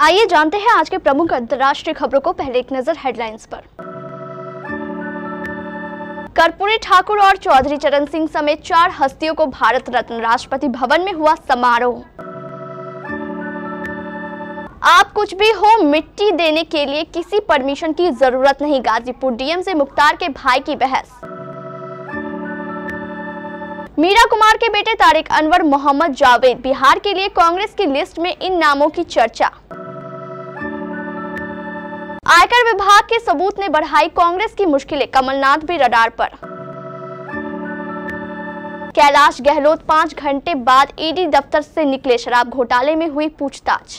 आइए जानते हैं आज के प्रमुख अंतर्राष्ट्रीय खबरों को। पहले एक नजर हेडलाइंस पर। कर्पूरी ठाकुर और चौधरी चरण सिंह समेत 4 हस्तियों को भारत रत्न, राष्ट्रपति भवन में हुआ समारोह। आप कुछ भी हो, मिट्टी देने के लिए किसी परमिशन की जरूरत नहीं, गाजीपुर डीएम से मुख्तार के भाई की बहस। मीरा कुमार के बेटे तारिक अनवर, मोहम्मद जावेद, बिहार के लिए कांग्रेस की लिस्ट में इन नामों की चर्चा। आयकर विभाग के सबूत ने बढ़ाई कांग्रेस की मुश्किलें, कमलनाथ भी रडार पर। कैलाश गहलोत 5 घंटे बाद ईडी दफ्तर से निकले, शराब घोटाले में हुई पूछताछ।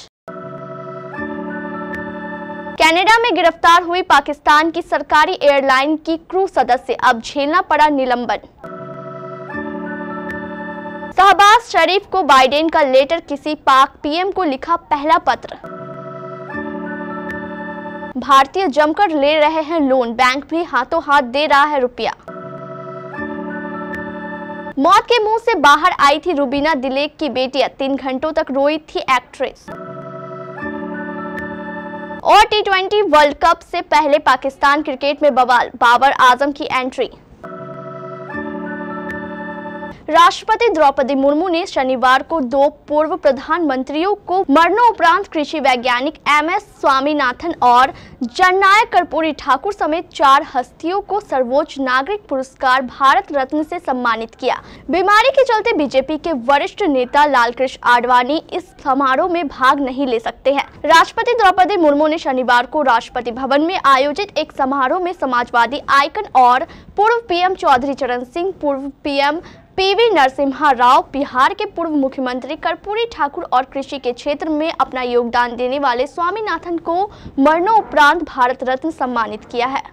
कनाडा में गिरफ्तार हुई पाकिस्तान की सरकारी एयरलाइन की क्रू सदस्य, अब झेलना पड़ा निलंबन। शहबाज शरीफ को बाइडेन का लेटर, किसी पाक पीएम को लिखा पहला पत्र। भारतीय जमकर ले रहे हैं लोन, बैंक भी हाथों हाथ दे रहा है रुपया। मौत के मुंह से बाहर आई थी रुबीना दिलेक की बेटी, 3 घंटों तक रोई थी एक्ट्रेस। और T20 वर्ल्ड कप से पहले पाकिस्तान क्रिकेट में बवाल, बाबर आजम की एंट्री। राष्ट्रपति द्रौपदी मुर्मू ने शनिवार को 2 पूर्व प्रधानमंत्रियों को मरणोपरांत कृषि वैज्ञानिक MS स्वामीनाथन और जननायक कर्पूरी ठाकुर समेत 4 हस्तियों को सर्वोच्च नागरिक पुरस्कार भारत रत्न से सम्मानित किया। बीमारी के चलते बीजेपी के वरिष्ठ नेता लालकृष्ण आडवाणी इस समारोह में भाग नहीं ले सकते हैं। राष्ट्रपति द्रौपदी मुर्मू ने शनिवार को राष्ट्रपति भवन में आयोजित एक समारोह में समाजवादी आइकन और पूर्व पीएम चौधरी चरण सिंह, पूर्व पीएम PV नरसिम्हा राव, बिहार के पूर्व मुख्यमंत्री कर्पूरी ठाकुर और कृषि के क्षेत्र में अपना योगदान देने वाले स्वामीनाथन को मरणोपरांत भारत रत्न सम्मानित किया है।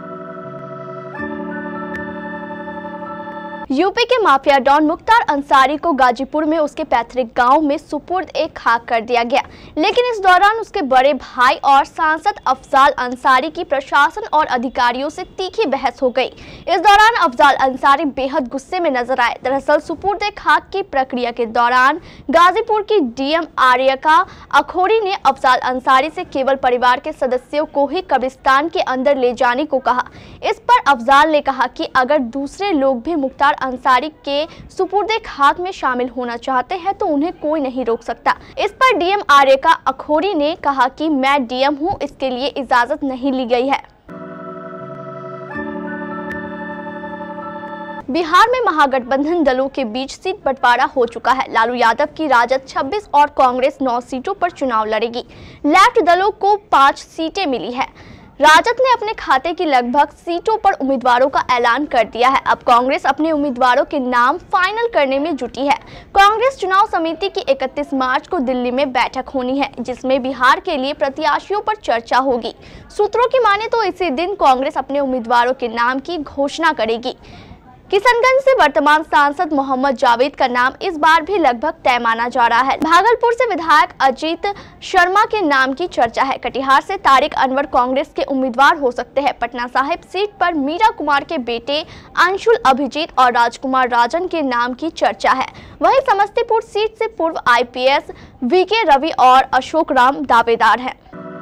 यूपी के माफिया डॉन मुख्तार अंसारी को गाजीपुर में उसके पैतृक गांव में सुपुर्द-ए-खाक कर दिया गया, लेकिन इस दौरान उसके बड़े भाई और सांसद अफजाल अंसारी की प्रशासन और अधिकारियों से तीखी बहस हो गई। इस दौरान अफजाल अंसारी बेहद गुस्से में नजर आए। दरअसल सुपुर्द-ए-खाक की प्रक्रिया के दौरान गाजीपुर की डीएम आर्यका अखौरी ने अफजाल अंसारी से केवल परिवार के सदस्यों को ही कब्रिस्तान के अंदर ले जाने को कहा। इस पर अफजाल ने कहा कि अगर दूसरे लोग भी मुख्तार अंसारी के सुपुर्द-ए-खाक में शामिल होना चाहते हैं तो उन्हें कोई नहीं रोक सकता। इस पर डीएम आर्यका अखौरी ने कहा कि मैं डीएम हूं, इसके लिए इजाजत नहीं ली गई है। बिहार में महागठबंधन दलों के बीच सीट बंटवारा हो चुका है। लालू यादव की राजद 26 और कांग्रेस 9 सीटों पर चुनाव लड़ेगी। लेफ्ट दलों को 5 सीटें मिली है। राजद ने अपने खाते की लगभग सीटों पर उम्मीदवारों का ऐलान कर दिया है। अब कांग्रेस अपने उम्मीदवारों के नाम फाइनल करने में जुटी है। कांग्रेस चुनाव समिति की 31 मार्च को दिल्ली में बैठक होनी है, जिसमें बिहार के लिए प्रत्याशियों पर चर्चा होगी। सूत्रों की माने तो इसी दिन कांग्रेस अपने उम्मीदवारों के नाम की घोषणा करेगी। किशनगंज से वर्तमान सांसद मोहम्मद जावेद का नाम इस बार भी लगभग तय माना जा रहा है। भागलपुर से विधायक अजीत शर्मा के नाम की चर्चा है। कटिहार से तारिक अनवर कांग्रेस के उम्मीदवार हो सकते हैं। पटना साहिब सीट पर मीरा कुमार के बेटे अंशुल अभिजीत और राजकुमार राजन के नाम की चर्चा है। वहीं समस्तीपुर सीट से पूर्व IPS VK रवि और अशोक राम दावेदार हैं।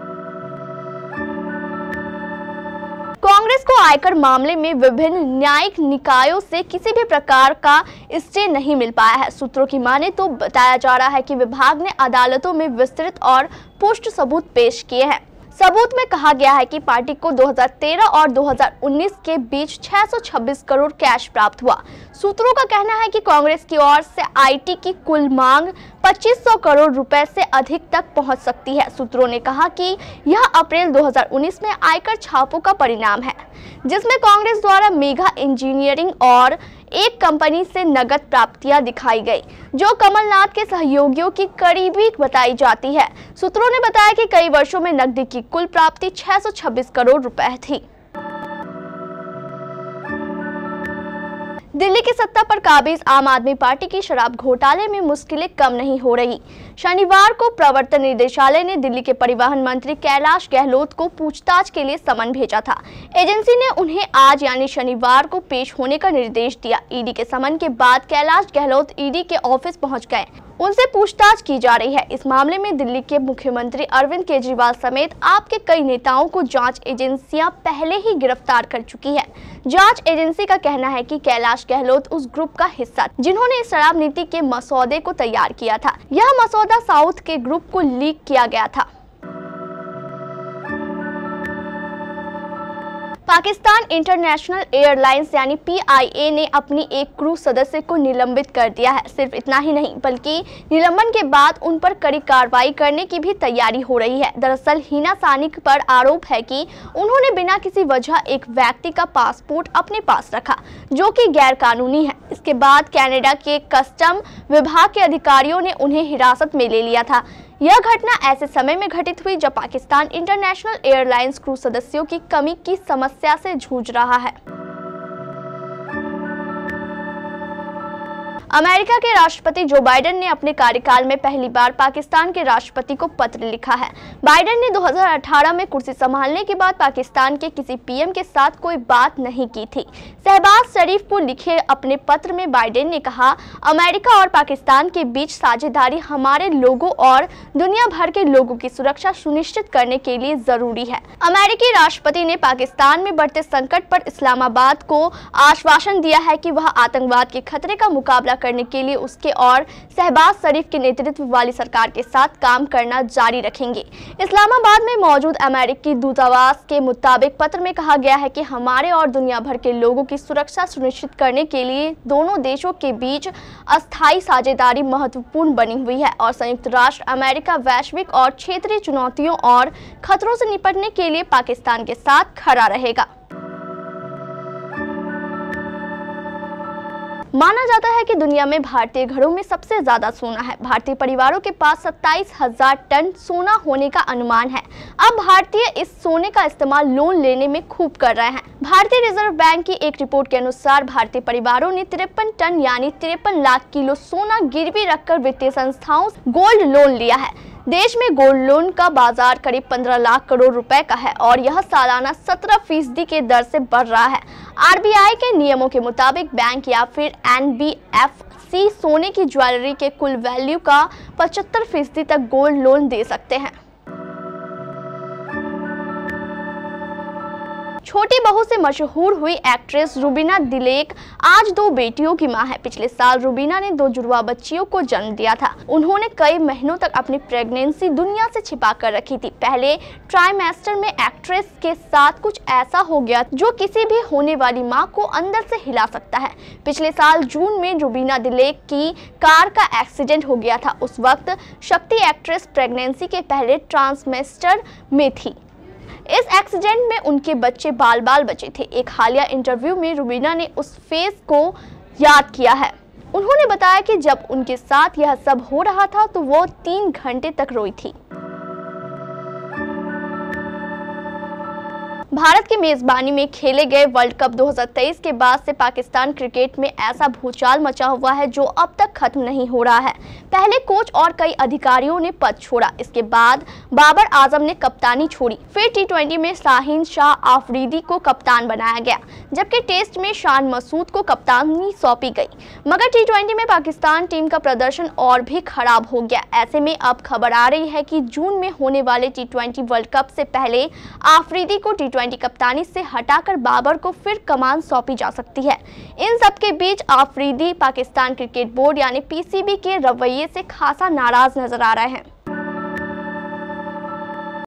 कांग्रेस को आयकर मामले में विभिन्न न्यायिक निकायों से किसी भी प्रकार का स्टे नहीं मिल पाया है। सूत्रों की माने तो बताया जा रहा है कि विभाग ने अदालतों में विस्तृत और पुष्ट सबूत पेश किए हैं। सबूत में कहा गया है कि पार्टी को 2013 और 2019 के बीच 626 करोड़ कैश प्राप्त हुआ। सूत्रों का कहना है कि कांग्रेस की ओर से IT की कुल मांग 2500 करोड़ रुपए से अधिक तक पहुंच सकती है। सूत्रों ने कहा कि यह अप्रैल 2019 में आयकर छापों का परिणाम है, जिसमें कांग्रेस द्वारा मेगा इंजीनियरिंग और एक कंपनी से नगद प्राप्तियां दिखाई गई, जो कमलनाथ के सहयोगियों की करीबी बताई जाती है। सूत्रों ने बताया कि कई वर्षों में नकदी की कुल प्राप्ति 626 करोड़ रुपए थी। दिल्ली की सत्ता पर काबिज आम आदमी पार्टी की शराब घोटाले में मुश्किलें कम नहीं हो रही। शनिवार को प्रवर्तन निदेशालय ने दिल्ली के परिवहन मंत्री कैलाश गहलोत को पूछताछ के लिए समन भेजा था। एजेंसी ने उन्हें आज यानी शनिवार को पेश होने का निर्देश दिया। ईडी के समन के बाद कैलाश गहलोत ईडी के ऑफिस पहुंच गए। उनसे पूछताछ की जा रही है। इस मामले में दिल्ली के मुख्यमंत्री अरविंद केजरीवाल समेत आपके कई नेताओं को जांच एजेंसियां पहले ही गिरफ्तार कर चुकी है। जांच एजेंसी का कहना है कि कैलाश गहलोत उस ग्रुप का हिस्सा जिन्होंने इस शराब नीति के मसौदे को तैयार किया था। यह मसौदा साउथ के ग्रुप को लीक किया गया था। पाकिस्तान इंटरनेशनल एयरलाइंस यानी PIA ने अपनी एक क्रू सदस्य को निलंबित कर दिया है। सिर्फ इतना ही नहीं बल्कि निलंबन के बाद उन पर कड़ी कार्रवाई करने की भी तैयारी हो रही है। दरअसल हिना सानी पर आरोप है कि उन्होंने बिना किसी वजह एक व्यक्ति का पासपोर्ट अपने पास रखा, जो कि गैर कानूनी है। इसके बाद कनाडा के कस्टम विभाग के अधिकारियों ने उन्हें हिरासत में ले लिया था। यह घटना ऐसे समय में घटित हुई जब पाकिस्तान इंटरनेशनल एयरलाइंस क्रू सदस्यों की कमी की समस्या से जूझ रहा है। अमेरिका के राष्ट्रपति जो बाइडेन ने अपने कार्यकाल में पहली बार पाकिस्तान के राष्ट्रपति को पत्र लिखा है। बाइडेन ने 2018 में कुर्सी संभालने के बाद पाकिस्तान के किसी PM के साथ कोई बात नहीं की थी। शहबाज शरीफ को लिखे अपने पत्र में बाइडेन ने कहा, अमेरिका और पाकिस्तान के बीच साझेदारी हमारे लोगों और दुनिया भर के लोगों की सुरक्षा सुनिश्चित करने के लिए जरूरी है। अमेरिकी राष्ट्रपति ने पाकिस्तान में बढ़ते संकट पर इस्लामाबाद को आश्वासन दिया है कि वह आतंकवाद के खतरे का मुकाबला करने के लिए उसके और शहबाज शरीफ के नेतृत्व वाली सरकार के साथ काम करना जारी रखेंगे। इस्लामाबाद में मौजूद अमेरिकी दूतावास के मुताबिक पत्र में कहा गया है कि हमारे और दुनिया भर के लोगों की सुरक्षा सुनिश्चित करने के लिए दोनों देशों के बीच अस्थायी साझेदारी महत्वपूर्ण बनी हुई है और संयुक्त राष्ट्र अमेरिका वैश्विक और क्षेत्रीय चुनौतियों और खतरों से निपटने के लिए पाकिस्तान के साथ खड़ा रहेगा। माना जाता है कि दुनिया में भारतीय घरों में सबसे ज्यादा सोना है। भारतीय परिवारों के पास 27,000 टन सोना होने का अनुमान है। अब भारतीय इस सोने का इस्तेमाल लोन लेने में खूब कर रहे हैं। भारतीय रिजर्व बैंक की एक रिपोर्ट के अनुसार भारतीय परिवारों ने 53 टन यानी 53 लाख किलो सोना गिरवी रखकर वित्तीय संस्थाओं से गोल्ड लोन लिया है। देश में गोल्ड लोन का बाजार करीब 15 लाख करोड़ रुपए का है और यह सालाना 17% की दर से बढ़ रहा है। RBI के नियमों के मुताबिक बैंक या फिर NBFC सोने की ज्वेलरी के कुल वैल्यू का 75% तक गोल्ड लोन दे सकते हैं। छोटी बहू से मशहूर हुई एक्ट्रेस रुबीना दिलेक आज 2 बेटियों की मां है। पिछले साल रुबीना ने 2 जुड़वा बच्चियों को जन्म दिया था। उन्होंने कई महीनों तक अपनी प्रेगनेंसी दुनिया से छिपा कर रखी थी। पहले ट्राइमेस्टर में एक्ट्रेस के साथ कुछ ऐसा हो गया जो किसी भी होने वाली मां को अंदर से हिला सकता है। पिछले साल जून में रुबीना दिलेक की कार का एक्सीडेंट हो गया था। उस वक्त शक्ति एक्ट्रेस प्रेगनेंसी के पहले ट्रांसमेस्टर में थी। इस एक्सीडेंट में उनके बच्चे बाल बचे थे। एक हालिया इंटरव्यू में रुबीना ने उस फेज को याद किया है। उन्होंने बताया कि जब उनके साथ यह सब हो रहा था तो वो 3 घंटे तक रोई थी। भारत की मेजबानी में खेले गए वर्ल्ड कप 2023 के बाद से पाकिस्तान क्रिकेट में ऐसा भूचाल मचा हुआ है जो अब तक खत्म नहीं हो रहा है। पहले कोच और कई अधिकारियों ने पद छोड़ा, इसके बाद बाबर आजम ने कप्तानी छोड़ी, फिर T20 में शाहीन शाह आफरीदी को कप्तान बनाया गया, जबकि टेस्ट में शान मसूद को कप्तानी सौंपी गई। मगर T20 में पाकिस्तान टीम का प्रदर्शन और भी खराब हो गया। ऐसे में अब खबर आ रही है कि जून में होने वाले T20 वर्ल्ड कप से पहले आफरीदी को T20 कप्तानी से हटाकर बाबर को फिर कमान सौंपी जा सकती है। इन सब के बीच आफरीदी पाकिस्तान क्रिकेट बोर्ड यानी PCB के रवैये से खासा नाराज नजर आ रहे हैं।